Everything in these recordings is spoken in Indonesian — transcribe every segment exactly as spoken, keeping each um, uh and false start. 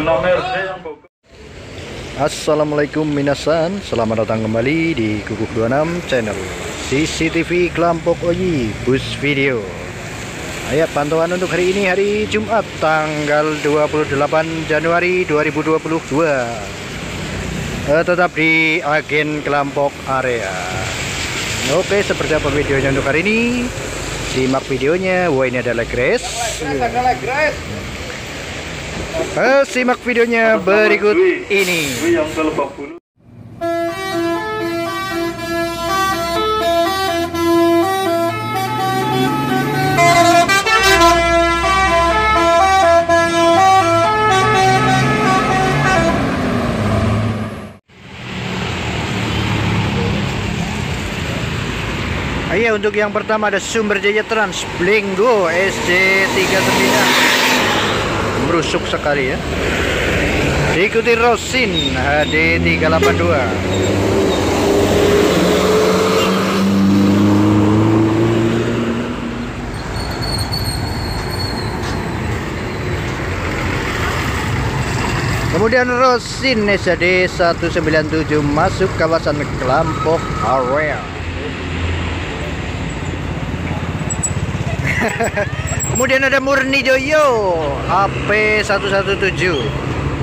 enam R C yang Bogor. Assalamualaikum minasan, selamat datang kembali di Kukuh dua puluh enam channel C C T V Kelampok Oyi Bus Video. Ayo pantauan untuk hari ini, hari Jumat tanggal dua puluh delapan Januari dua ribu dua puluh dua. eh, Tetap di agen Kelampok area. Oke, seperti apa videonya untuk hari ini? Simak videonya. Wah, ini adalah Grace. Eh, simak videonya berikut ini. Yang ke Lebak Bulus. Ayo, untuk yang pertama ada Sumber Jaya Trans Blingo S J tiga puluh sembilan. Merusuk sekali ya. Diikuti Rosin H D tiga delapan dua. Kemudian Rosin S D seratus sembilan puluh tujuh masuk kawasan Kelampok area. Kemudian ada Murni Joyo A P seratus tujuh belas.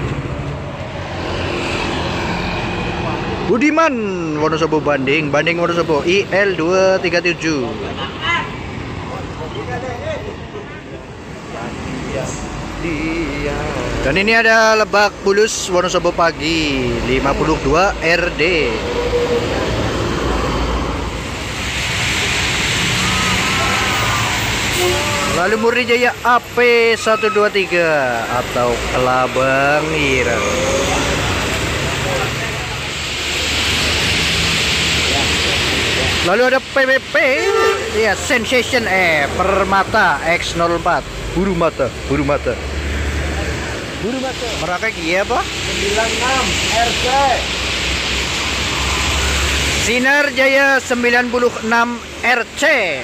Budiman Wonosobo Banding, Banding Wonosobo I L dua tiga tujuh. Dan ini ada Lebak Bulus Wonosobo Pagi lima puluh dua R D. Lalu Murni Jaya A P seratus dua puluh tiga atau Kelabang Ireng. Lalu ada P P P ya, Sensation E Permata X nol empat. Buru mata, buru mata. Buru mata. Meraka kia apa? sembilan enam R C. Sinar Jaya sembilan puluh enam R C.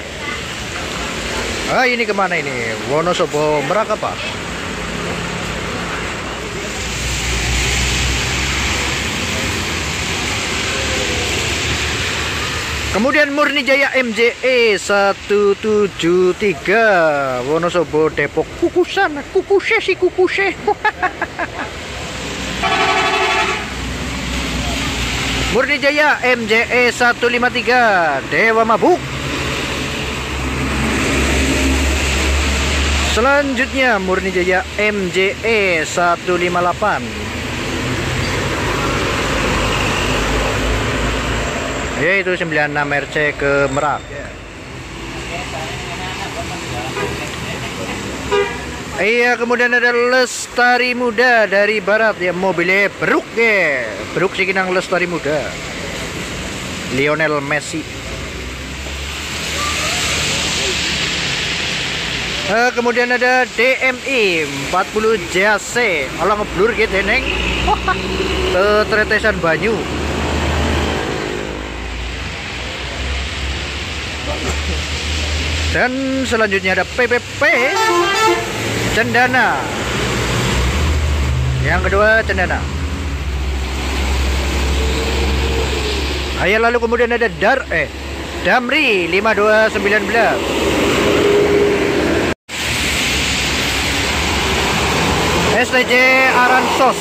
Ah, ini kemana ini? Wonosobo Merak apa? Kemudian Murni Jaya M J E seratus tujuh puluh tiga Wonosobo Depok. Kukusan, kukuse si kukuse. Murni Jaya M J E seratus lima puluh tiga Dewa Mabuk. Selanjutnya Murni Jaya M J E seratus lima puluh delapan. Yaitu sembilan puluh enam R C ke Merak. Iya, kemudian ada Lestari Muda dari barat ya, mobilnya Beruk ya. Beruk Sikinang Lestari Muda. Lionel Messi. Uh, kemudian ada D M I empat puluh J C. Alah ngeblur gitu neng. Tetesan banyu. Dan selanjutnya ada P P P Cendana. Yang kedua Cendana. Ayo, lalu kemudian ada Dar eh Damri lima dua sembilan belas. S T J Aransos.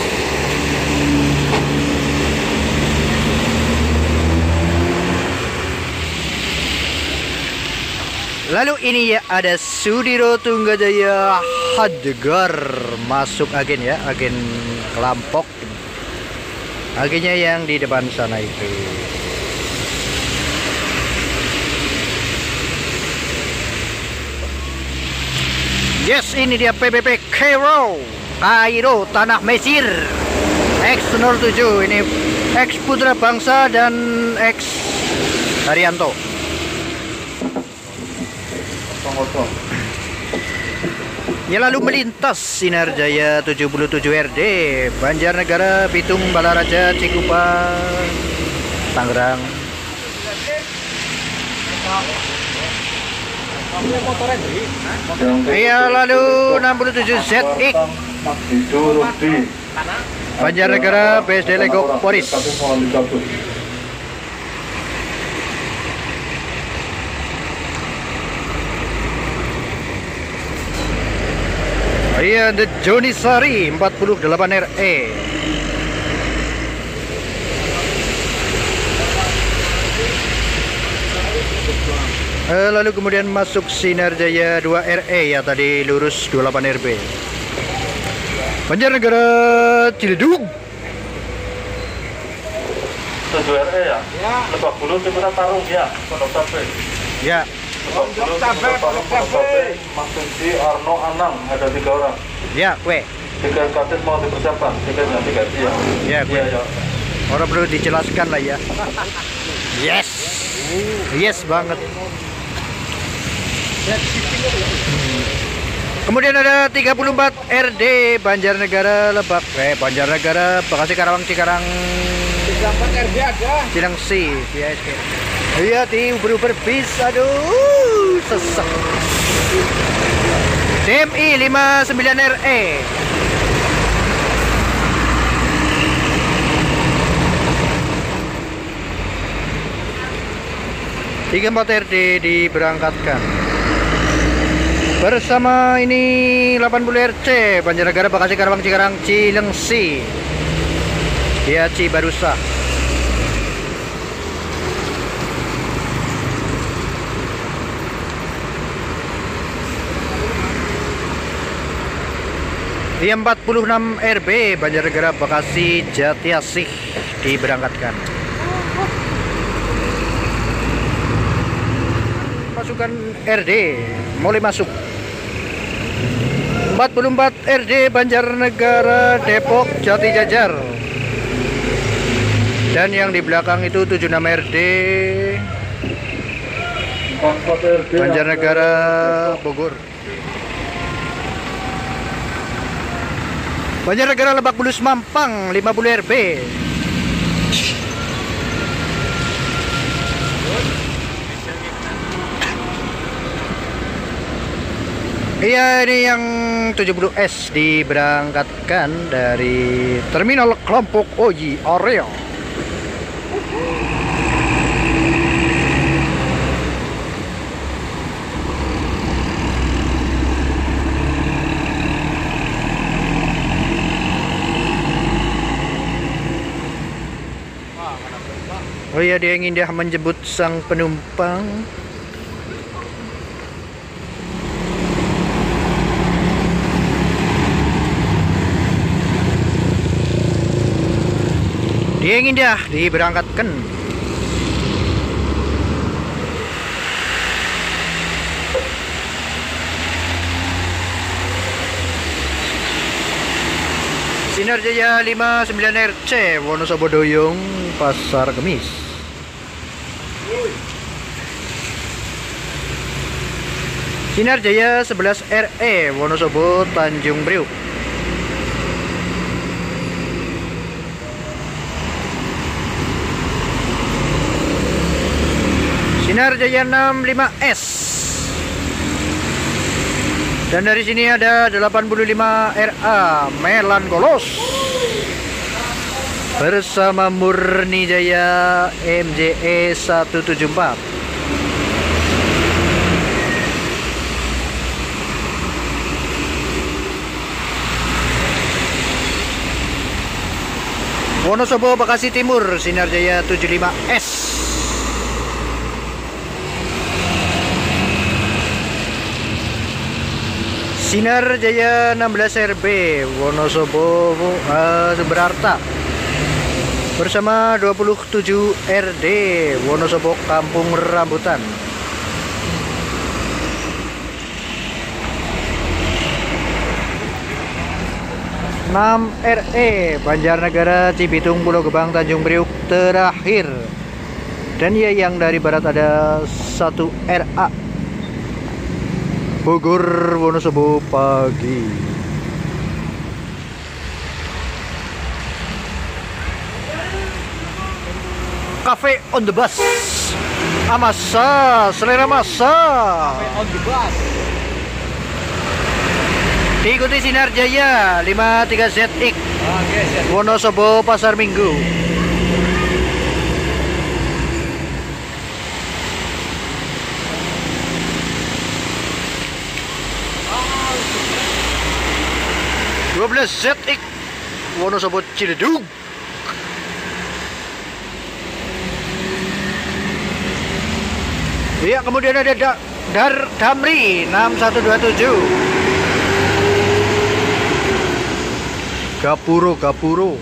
Lalu ini ya ada Sudiro Tunggajaya Hadgar masuk agen ya, agen Kelampok. Agennya yang di depan sana itu. Yes, ini dia P P P Cairo, Kairo Tanah Mesir X nol tujuh. Ini X Putra Bangsa dan X Haryanto. Ya, lalu melintas Sinar Jaya tujuh puluh tujuh R D Banjarnegara Bitung Balaraja Cikupa Tangerang. Iya, lalu enam puluh tujuh Z X Itu Rudi. Banjarnegara B S D Legok Polis. Tapi mohon dicabut. Iya, The Joni Sari empat puluh delapan R E. Eh, lalu kemudian masuk Sinar Jaya dua R E ya, tadi lurus dua puluh delapan R B. Banjarnegara Ciledug. tujuh R E ya? Ya. Lebak Bulus Ciputat Tarung ya, Pondok Cabe. Ya, Lebak Bulus Ciputat Tarung, Pondok Cabe. Mas Suci, Arno, Anang, ada tiga orang. ya, kue. Tiga katis mau dipersiapkan, tiga nanti ganti ya. Ya, kue. Iya, ya. Orang perlu dijelaskan lah ya. Yes, yes banget. Kemudian ada tiga puluh empat R D Banjarnegara Lebak, eh Banjarnegara Bekasi Karawang Cikarang tiga puluh empat R D ada. Cilengsi V S K. Iya, di uber-uber bis, aduh sesek. D M I lima puluh sembilan R E. tiga puluh empat R D diberangkatkan. Bersama ini delapan puluh R C Banjarnegara Bekasi Karawang Cikarang Cilengsi. Dia Cibarusah. Dia empat puluh enam R B Banjarnegara Bekasi Jatiasih diberangkatkan. Pasukan R D mulai masuk. empat puluh empat R D Banjarnegara Depok Jati Jajar. Dan yang di belakang itu tujuh puluh enam R D empat R D Banjarnegara Bogor. Banjarnegara Lebak Bulus Mampang lima puluh R B. Iya, ini yang tujuh puluh S diberangkatkan dari Terminal Kelompok Oji Area. Oh iya, dia ingin dia menjemput sang penumpang. Dia ingin dia diberangkatkan. Sinar Jaya lima puluh sembilan R C Wonosobo Doyong Pasar Kemis. Sinar Jaya sebelas R E Wonosobo Tanjung Priuk. Sinar Jaya enam puluh lima S. Dan dari sini ada delapan puluh lima R A Melangolos bersama Murni Jaya M J E seratus tujuh puluh empat. Wonosobo Bekasi Timur Sinar Jaya tujuh puluh lima S. Sinar Jaya enam belas R B Wonosobo uh, Sumber Harta bersama dua puluh tujuh R D Wonosobo Kampung Rambutan. enam R E Banjarnegara Cibitung Pulau Gebang Tanjung Priuk terakhir. Dan ya, yang dari barat ada satu R A Bogor Wonosobo pagi. Cafe on the bus. Amasa, selera masa. On the bus. Diikuti Sinar Jaya lima tiga Z X Oke, siap. Wonosobo Pasar Minggu. dua belas Z X Wonosobo Ciledug. Iya, kemudian ada da Dar Damri enam satu dua tujuh. Gapuro Gapuro.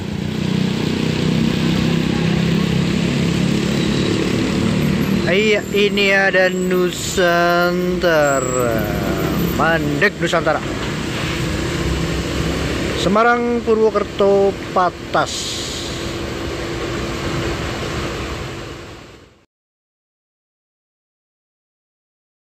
Iya, ini ada Nusantara. Mandek Nusantara. Semarang Purwokerto Patas.